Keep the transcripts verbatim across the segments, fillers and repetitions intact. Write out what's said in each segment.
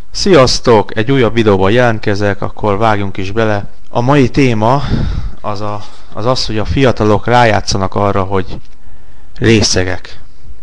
Sziasztok! Egy újabb videóban jelentkezek, akkor vágjunk is bele. A mai téma az, a, az az, hogy a fiatalok rájátszanak arra, hogy részegek.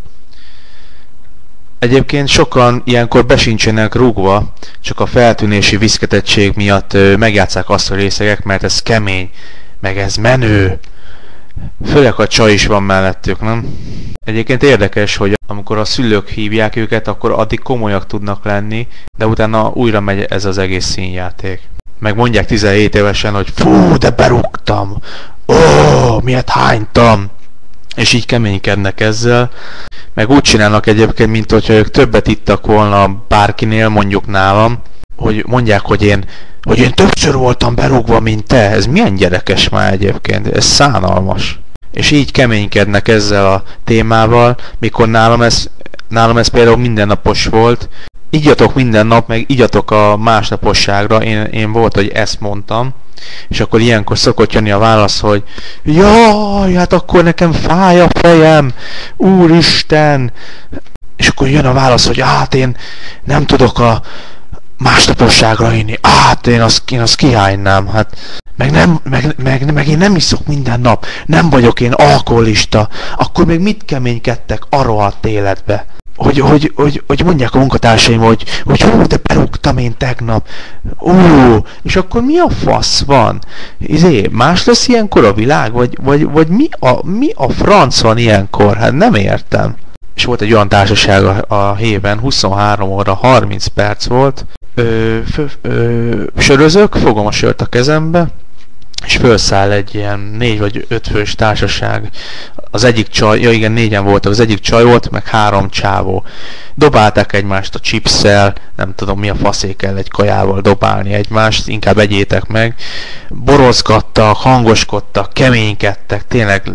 Egyébként sokan ilyenkor besincsenek rúgva, csak a feltűnési viszketettség miatt ö, megjátszák azt, hogy részegek, mert ez kemény, meg ez menő. Főleg a csaj is van mellettük, nem? Egyébként érdekes, hogy amikor a szülők hívják őket, akkor addig komolyak tudnak lenni, de utána újra megy ez az egész színjáték. Meg mondják tizenhét évesen, hogy fú, de berúgtam! Ó, miért hánytam! És így keménykednek ezzel. Meg úgy csinálnak egyébként, mint hogyha ők többet ittak volna bárkinél, mondjuk nálam, hogy mondják, hogy én, hogy én többször voltam berúgva, mint te. Ez milyen gyerekes már egyébként? Ez szánalmas. És így keménykednek ezzel a témával, mikor nálam ez, nálam ez például mindennapos volt. Igyatok minden nap, meg igyatok a másnaposságra, én, én volt, hogy ezt mondtam. És akkor ilyenkor szokott jönni a válasz, hogy jaj, hát akkor nekem fáj a fejem, úristen. És akkor jön a válasz, hogy hát én nem tudok a másnaposságra inni, hát én azt, én azt kihánynám, hát meg, nem, meg, meg, meg én nem iszok minden nap, nem vagyok én alkoholista, akkor még mit keménykedtek a rohadt életbe? Hogy, hogy, hogy, hogy mondják a munkatársaim, hogy, hogy hú, de berúgtam én tegnap, ú, és akkor mi a fasz van? Izé, más lesz ilyenkor a világ? Vagy, vagy, vagy mi, a, mi a franc van ilyenkor? Hát nem értem. És volt egy olyan társaság a, a héven, huszonhárom óra harminc perc volt, ö, fö, ö, sörözök, fogom a sört a kezembe, és felszáll egy ilyen négy vagy öt fős társaság. Az egyik csaj, ja igen, négyen voltak, az egyik csaj volt, meg három csávó. Dobálták egymást a chipsszel, nem tudom mi a faszé kell egy kajával dobálni egymást, inkább egyétek meg. Borozgattak, hangoskodtak, keménykedtek, tényleg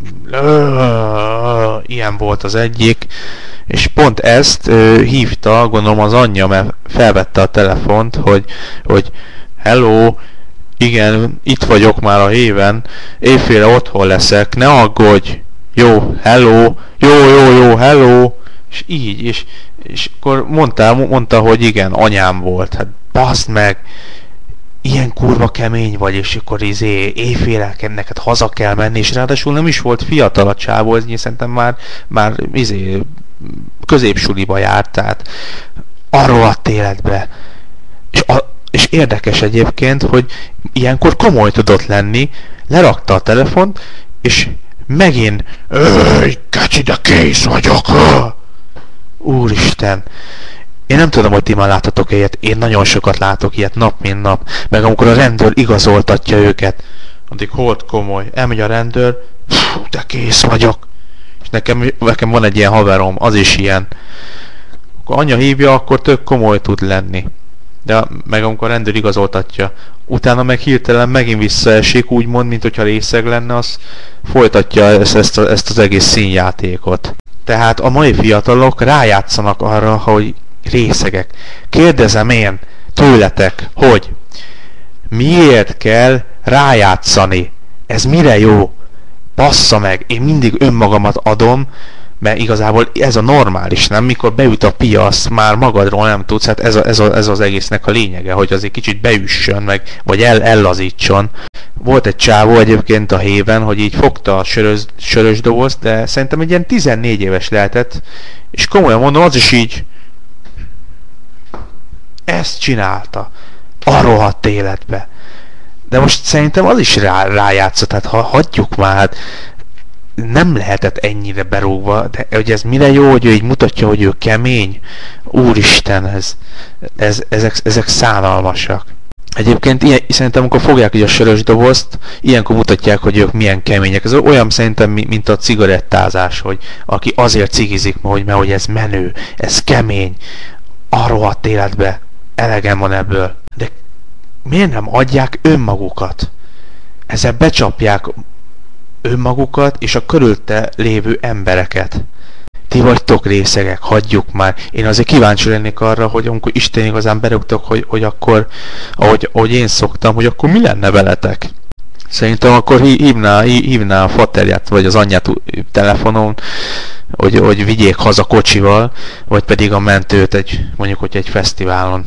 ilyen volt az egyik. És pont ezt ö, hívta, gondolom az anyja, mert felvette a telefont, hogy, hogy hello, igen, itt vagyok már a héven, éjfélre otthon leszek, ne aggódj, jó, hello, jó, jó, jó, hello, és így, és, és akkor mondta, mondta, hogy igen, anyám volt, hát baszd meg, ilyen kurva kemény vagy, és akkor izé, éjfélre neked haza kell menni, és ráadásul nem is volt fiatal a csávó, ez szerintem már, már izé, középsuliba járt, tehát arról a életbe, és a És érdekes egyébként, hogy ilyenkor komoly tudott lenni, lerakta a telefont, és megint ööööj, kecsi, de kész vagyok! Úristen! Én nem tudom, hogy ti már láttatok ilyet, én nagyon sokat látok ilyet nap mint nap, meg amikor a rendőr igazoltatja őket, addig holt komoly, elmegy a rendőr, fú, de kész vagyok! És nekem, nekem van egy ilyen haverom, az is ilyen. Akkor anya hívja, akkor tök komoly tud lenni. De meg amikor a rendőr igazoltatja, utána meg hirtelen megint visszaesik, úgymond, mint hogyha részeg lenne, az folytatja ezt, ezt, a, ezt az egész színjátékot. Tehát a mai fiatalok rájátszanak arra, hogy részegek. Kérdezem én tőletek, hogy miért kell rájátszani? Ez mire jó? Bassza meg, én mindig önmagamat adom, mert igazából ez a normális, nem? Mikor beüt a piasz, már magadról nem tudsz, hát ez, a, ez, a, ez az egésznek a lényege, hogy azért kicsit beüssön, meg, vagy el, ellazítson. Volt egy csávó egyébként a héven, hogy így fogta a sörös, sörös dobozt, de szerintem egy ilyen tizennégy éves lehetett, és komolyan mondom, az is így ezt csinálta a rohadt életbe. De most szerintem az is rá, rájátszott, tehát ha hagyjuk már, hát nem lehetett ennyire berúgva, de hogy ez mire jó, hogy ő így mutatja, hogy ő kemény. Úristen, ez, ez, ezek, ezek szánalmasak. Egyébként ilyen, szerintem, amikor fogják így a sörös dobozt, ilyenkor mutatják, hogy ők milyen kemények. Ez olyan szerintem, mint a cigarettázás, hogy aki azért cigizik, hogy, mert hogy ez menő, ez kemény, a rohadt életbe, elegem van ebből. De miért nem adják önmagukat? Ezzel becsapják önmagukat és a körülte lévő embereket. Ti vagytok részegek, hagyjuk már. Én azért kíváncsi lennék arra, hogy amikor Isten igazán berúgtok, hogy, hogy akkor, ahogy, ahogy én szoktam, hogy akkor mi lenne veletek? Szerintem akkor hívná, hívná a faterját, vagy az anyját telefonon, hogy, hogy vigyék haza kocsival, vagy pedig a mentőt egy, mondjuk, hogy egy fesztiválon.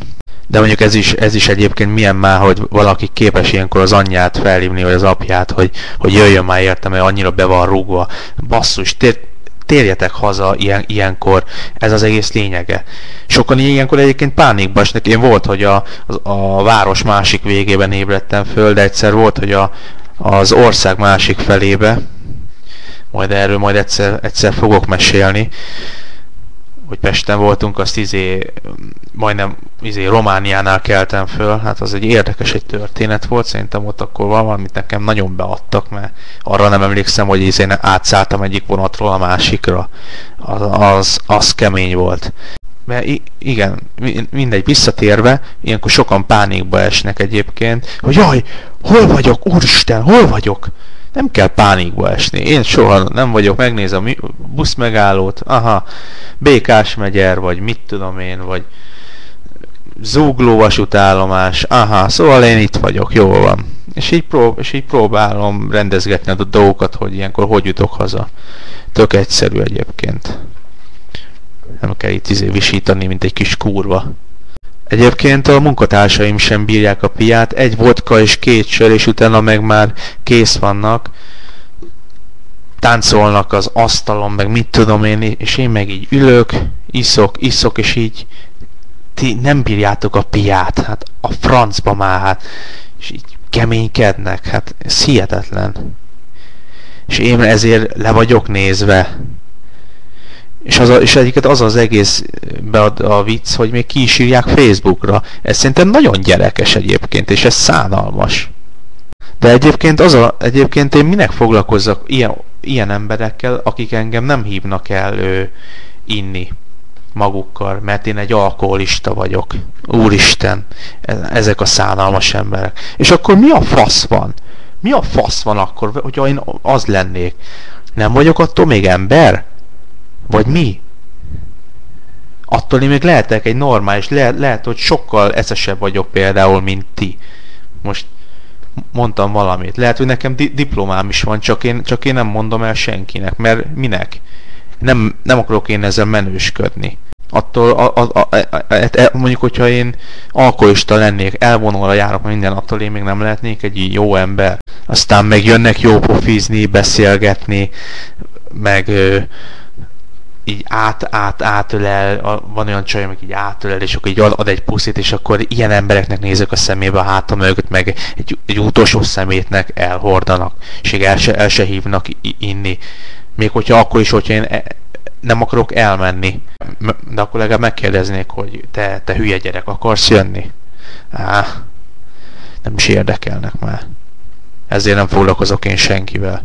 De mondjuk ez is, ez is egyébként milyen már, hogy valaki képes ilyenkor az anyját felhívni, vagy az apját, hogy, hogy jöjjön már érte, mert annyira be van rúgva. Basszus, tér, térjetek haza ilyen, ilyenkor, ez az egész lényege. Sokan ilyenkor egyébként pánikba esnek. Én volt, hogy a, a, a város másik végében ébredtem föl, de egyszer volt, hogy a, az ország másik felébe, majd erről majd egyszer, egyszer fogok mesélni, hogy Pesten voltunk, azt izé, majdnem izé Romániánál keltem föl, hát az egy érdekes egy történet volt, szerintem ott akkor valamit nekem nagyon beadtak, mert arra nem emlékszem, hogy izé átszálltam egyik vonatról a másikra, az, az, az kemény volt. Mert igen, mindegy, visszatérve, ilyenkor sokan pánikba esnek egyébként, hogy jaj, hol vagyok, úristen, hol vagyok? Nem kell pánikba esni. Én soha nem vagyok, megnézem a buszmegállót, aha, Békás megyer, vagy mit tudom én, vagy Zugló vasútállomás, aha, szóval én itt vagyok, jól van. És így, prób- és így próbálom rendezgetni a dolgokat, hogy ilyenkor hogy jutok haza. Tök egyszerű egyébként. Nem kell itt izé visítani, mint egy kis kurva. Egyébként a munkatársaim sem bírják a piát, egy vodka és két sör, és utána meg már kész vannak. Táncolnak az asztalon, meg mit tudom én, és én meg így ülök, iszok, iszok, és így ti nem bírjátok a piát, hát a francba már, hát, és így keménykednek, hát ez hihetetlen. És én ezért le vagyok nézve. És, az a, és egyiket az az egész bead a vicc, hogy még ki is írják Facebookra. Ez szerintem nagyon gyerekes egyébként, és ez szánalmas. De egyébként, az a, egyébként én minek foglalkozzak ilyen, ilyen emberekkel, akik engem nem hívnak el ő, inni magukkal, mert én egy alkoholista vagyok. Úristen, ezek a szánalmas emberek. És akkor mi a fasz van? Mi a fasz van akkor, hogyha én az lennék? Nem vagyok attól még ember? Vagy mi? Attól én még lehetek egy normális, le, lehet, hogy sokkal eszesebb vagyok például, mint ti. Most mondtam valamit. Lehet, hogy nekem di- diplomám is van, csak én, csak én nem mondom el senkinek, mert minek? Nem, nem akarok én ezzel menősködni. Attól, a, a, a, a, a, mondjuk, hogyha én alkoholista lennék, elvonulra járok minden, attól én még nem lehetnék egy jó ember. Aztán meg jönnek jó pofizni, beszélgetni, meg így át, át, átölel, van olyan csaj, amik így átölel, és akkor így ad egy puszit, és akkor ilyen embereknek nézek a szemébe, a hátam mögött, meg egy, egy utolsó szemétnek elhordanak, és így el se, el se hívnak inni. Még hogyha akkor is, hogyha én nem akarok elmenni, de akkor legalább megkérdeznék, hogy te, te hülye gyerek, akarsz jönni? Á, nem is érdekelnek már. Ezért nem foglalkozok én senkivel.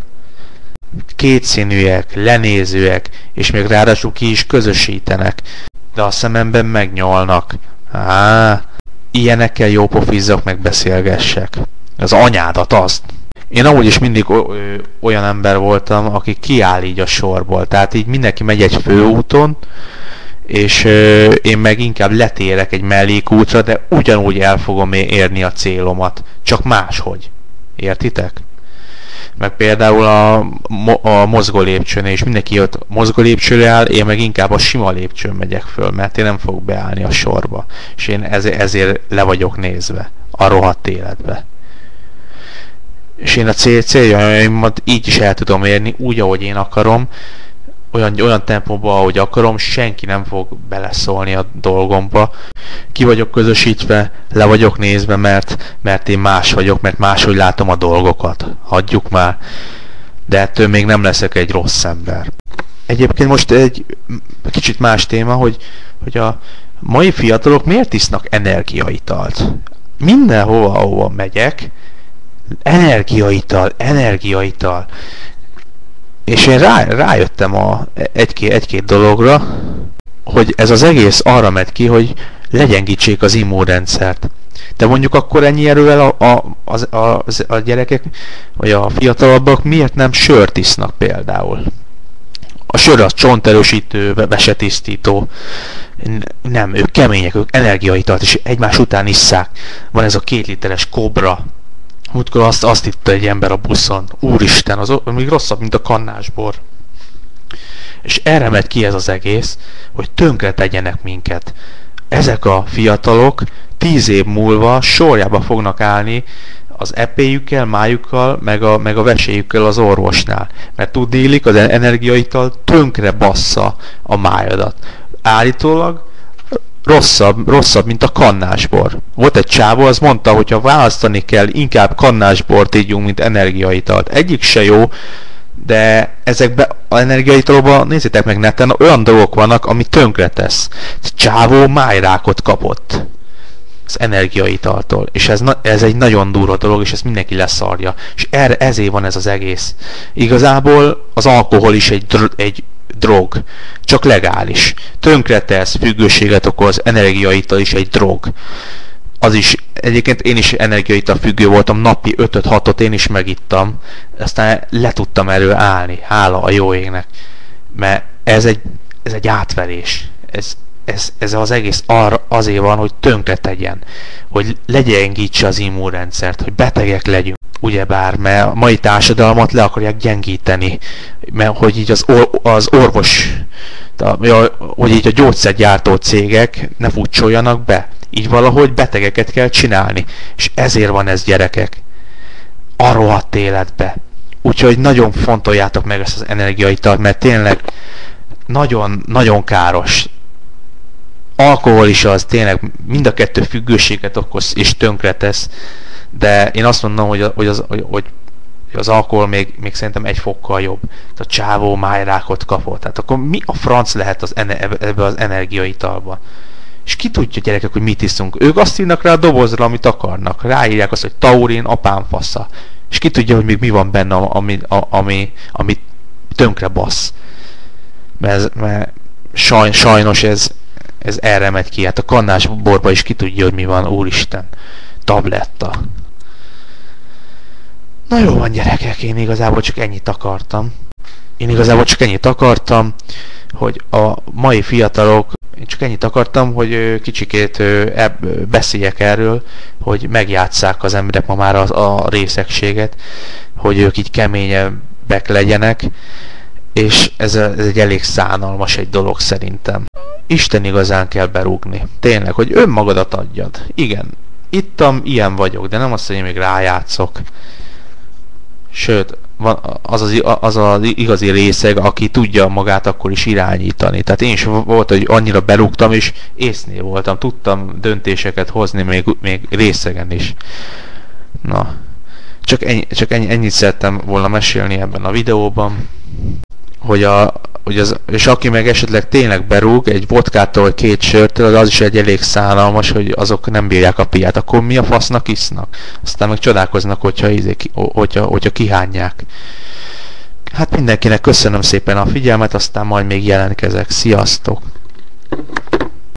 Kétszínűek, lenézőek, és még ráadásul ki is közösítenek, de a szememben megnyolnak. Á, ilyenekkel jó pofizzak, meg beszélgessek. Az anyádat azt. Én amúgy is mindig olyan ember voltam, aki kiáll így a sorból. Tehát így mindenki megy egy főúton, és ö, én meg inkább letérek egy mellékútra, de ugyanúgy el fogom érni a célomat. Csak máshogy. Értitek? Meg például a, a mozgó lépcsőn, és mindenki ott mozgó lépcsőre áll, én meg inkább a sima lépcsőn megyek föl, mert én nem fogok beállni a sorba. És én ezért, ezért le vagyok nézve a rohadt életbe. És én a cél, céljaimat így is el tudom érni, úgy, ahogy én akarom, olyan, olyan tempóban, ahogy akarom, senki nem fog beleszólni a dolgomba. Ki vagyok közösítve, le vagyok nézve, mert, mert én más vagyok, mert máshogy látom a dolgokat. Hagyjuk már. De ettől még nem leszek egy rossz ember. Egyébként most egy kicsit más téma, hogy, hogy a mai fiatalok miért isznak energiaitalt? Mindenhova, ahova megyek, energiaital, energiaital. És én rá, rájöttem a egy-két, egy-két dologra, hogy ez az egész arra megy ki, hogy legyengítsék az immunrendszert. De mondjuk akkor ennyi erővel a, a, a, a, a gyerekek, vagy a fiatalabbak miért nem sört isznak például? A sör az csonterősítő, vesetisztító. Nem, ők kemények, ők energiaitalt, és egymás után isszák. Van ez a két literes kobra. Múltkor azt, azt itta egy ember a buszon. Úristen, az még rosszabb, mint a kannásbor. És erre megy ki ez az egész, hogy tönkre tegyenek minket. ezek a fiatalok tíz év múlva sorjába fognak állni az epéjükkel, májukkal, meg a, meg a veséjükkel az orvosnál. Mert tudnélik, az energiaital tönkre bassza a májadat. Állítólag rosszabb, rosszabb, mint a kannásbor. Volt egy csávó, az mondta, hogy ha választani kell, inkább kannásbort ígyunk, mint energiaitalt. Egyik se jó, de ezekben az energiaitalokban, nézzétek meg neten, olyan dolgok vannak, ami tönkre tesz. Csávó májrákot kapott az energiaitaltól, és ez, ez egy nagyon durva dolog, és ezt mindenki leszarja. És erre, ezért van ez az egész. Igazából az alkohol is egy, dr egy drog, csak legális. Tönkretesz, függőséget okoz, energiaital is egy drog. Az is, egyébként én is energiaital függő voltam, napi ötöt-hatot én is megittam, aztán le tudtam erről állni, hála a jó égnek. Mert ez egy, ez egy átverés. Ez, ez, ez az egész arra, azért van, hogy tönkre tegyen, hogy legyengítse az immunrendszert, hogy betegek legyünk. Ugyebár, mert a mai társadalmat le akarják gyengíteni, mert hogy így az, or, az orvos, hogy így a gyógyszergyártó cégek ne futcsoljanak be. Így valahogy betegeket kell csinálni. És ezért van ez, gyerekek. A rohadt életbe. Úgyhogy nagyon fontoljátok meg ezt az energiaitalt, mert tényleg nagyon, nagyon káros. Alkohol is az, tényleg mind a kettő függőséget okoz és tönkretesz. De én azt mondom, hogy, hogy, az, hogy, hogy az alkohol még, még szerintem egy fokkal jobb. A csávó májrákot kapott. Tehát akkor mi a franc lehet az ebbe az energiaitalba? És ki tudja, gyerekek, hogy mit iszunk? Ők azt írnak rá a dobozra, amit akarnak. Ráírják azt, hogy taurin, apám fasza. És ki tudja, hogy még mi van benne, ami, ami, ami tönkre bassz. Mert, mert saj, sajnos ez, ez erre megy ki. Hát a kannásborba is ki tudja, hogy mi van, úristen. Tabletta. Na jó van, gyerekek, én igazából csak ennyit akartam. Én igazából csak ennyit akartam, hogy a mai fiatalok, én csak ennyit akartam, hogy kicsikét beszéljek erről, hogy megjátsszák az emberek ma már a, a részegséget, hogy ők így keményebbek legyenek, és ez, ez egy elég szánalmas egy dolog szerintem. Isten igazán kell berúgni. Tényleg, hogy önmagadat adjad. Igen, ittam, ilyen vagyok, de nem azt, hogy én még rájátszok. Sőt, van az, az, az az igazi részeg, aki tudja magát akkor is irányítani. Tehát én is volt, hogy annyira berúgtam, és észnél voltam. Tudtam döntéseket hozni még, még részegen is. Na, csak, ennyi, csak ennyi, ennyit szerettem volna mesélni ebben a videóban. Hogy a, hogy az, és aki meg esetleg tényleg berúg egy vodkától vagy két sörtől, az is egy elég szánalmas, hogy azok nem bírják a piát. Akkor mi a fasznak isznak? Aztán meg csodálkoznak, hogyha, hogyha, hogyha kihányják. Hát mindenkinek köszönöm szépen a figyelmet, aztán majd még jelentkezek. Sziasztok!